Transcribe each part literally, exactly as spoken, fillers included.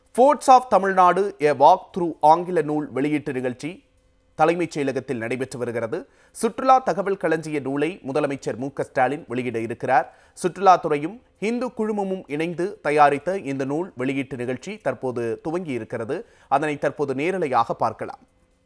Forts of Tamil Nadu a walk through ஆங்கில நூல் வெளியீட்டு நிகழ்ச்சி தலைமைச் செயலகத்தில் நடைபெற்று வருகிறது. சுற்றுலா தகவல் களஞ்சிய நூலை முதலமைச்சர் மு க ஸ்டாலின் வெளியிட இருக்கிறார். சுற்றுலாத்துறையும் இந்து குழுமமும் இணைந்து தயாரித்த இந்த நூல் வெளியீட்டு நிகழ்ச்சி தற்போது துவங்கி இருக்கிறது. அதனை தற்போது நேரலையாக பார்க்கலாம்.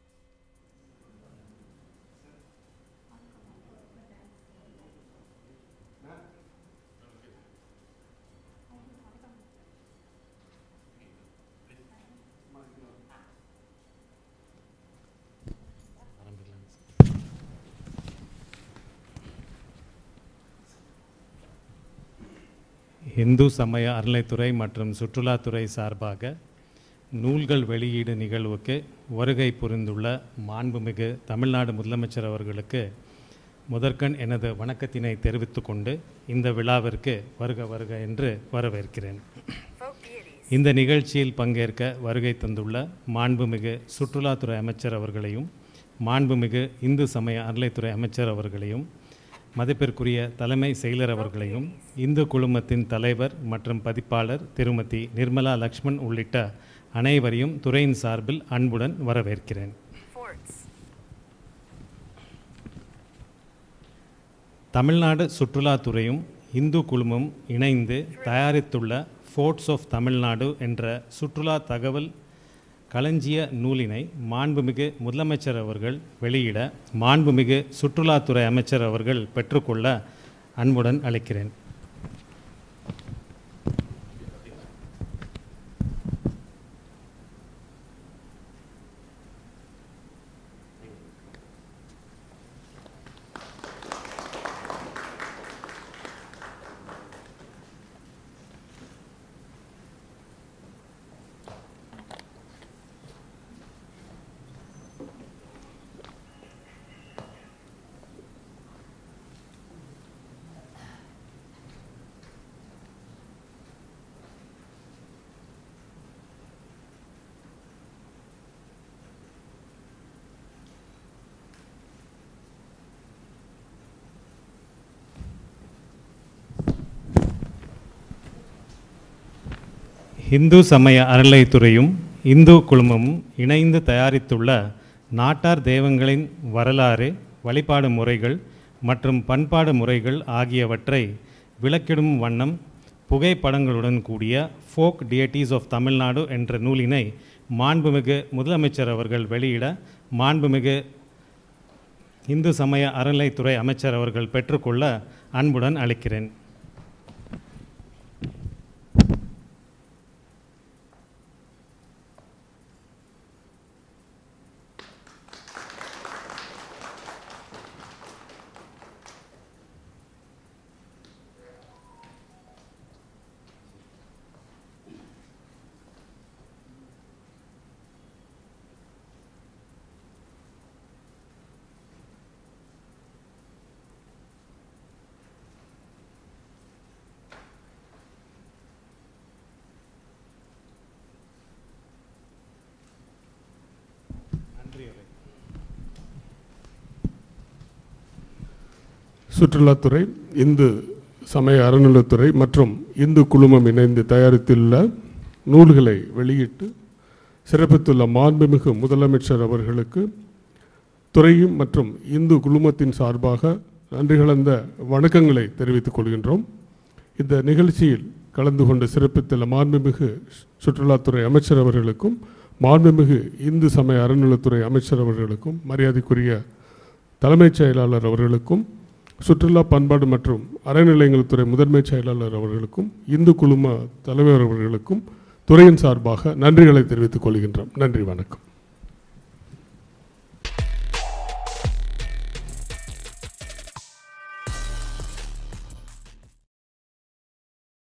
இந்து சமய அறநிலைத்துறை மற்றும் சுற்றுலாத்துறை சார்பாக நூல்கள் வெளியீடு நிகழ்வுக்கு வருகை புரிந்துள்ள மாண்புமிகு தமிழ்நாடு முதலமைச்சர் அவர்களுக்கு முதற்கண் எனது வணக்கத்தினை தெரிவித்துக் கொண்டு இந்த விழாவிற்கு வருக வருக என்று வரவேற்கிறேன். இந்த நிகழ்ச்சியில் பங்கேற்க வருகை தந்துள்ள மாண்புமிகு சுற்றுலாத்துறை அமைச்சர் அவர்களையும் மாண்புமிகு இந்து சமய அறநிலைத்துறை அமைச்சர் அவர்களையும் மதிப்பிற்குரிய தலைமை செயலர் அவர்களையும் இந்து குழுமத்தின் தலைவர் மற்றும் பதிப்பாளர் திருமதி நிர்மலா லக்ஷ்மண் உள்ளிட்ட அனைவரையும் துறையின் சார்பில் அன்புடன் வரவேற்கிறேன். தமிழ்நாடு சுற்றுலாத்துறையும் இந்து குழுமம் இணைந்து தயாரித்துள்ள ஃபோர்ட்ஸ் ஆஃப் தமிழ்நாடு என்ற சுற்றுலா தகவல் களஞ்சிய நூலினை மாண்புமிகு முதலமைச்சர் அவர்கள் வெளியிட மாண்புமிகு சுற்றுலாத்துறை அமைச்சர் அவர்கள் பெற்றுக்கொள்ள அன்புடன் அழைக்கிறேன். இந்து சமய அறநிலைத்துறையும் இந்து குழுமமும் இணைந்து தயாரித்துள்ள நாட்டார் தெய்வங்களின் வரலாறு, வழிபாடு முறைகள் மற்றும் பண்பாடு முறைகள் ஆகியவற்றை விளக்கிடும் வண்ணம் புகைப்படங்களுடன் கூடிய ஃபோக் டியட்டிஸ் ஆஃப் தமிழ்நாடு என்ற நூலினை மாண்புமிகு முதலமைச்சர் அவர்கள் வெளியிட மாண்புமிகு இந்து சமய அறநிலைத்துறை அமைச்சர் அவர்கள் பெற்றுக்கொள்ள அன்புடன் அழைக்கிறேன். சுற்றுலாத்துறை, இந்து சமய அறநிலைத்துறை மற்றும் இந்து குழுமம் இணைந்து தயாரித்துள்ள நூல்களை வெளியிட்டு சிறப்பித்துள்ள மாண்புமிகு முதலமைச்சர் அவர்களுக்கு துறையும் மற்றும் இந்து குழுமத்தின் சார்பாக நன்றி கலந்த வணக்கங்களை தெரிவித்துக் கொள்கின்றோம். இந்த நிகழ்ச்சியில் கலந்து கொண்டு சிறப்பித்துள்ள மாண்புமிகு சுற்றுலாத்துறை அமைச்சர் அவர்களுக்கும் மாண்புமிகு இந்து சமய அறநிலைத்துறை அமைச்சர் அவர்களுக்கும் மரியாதைக்குரிய தலைமைச் செயலாளர் அவர்களுக்கும் சுற்றுலா பண்பாடு மற்றும் அறநிலையங்கள் துறை முதன்மை செயலாளர் அவர்களுக்கும் இந்து குழும தலைவர் அவர்களுக்கும் துறையின் சார்பாக நன்றிகளை தெரிவித்துக் கொள்கின்றோம். நன்றி, வணக்கம்.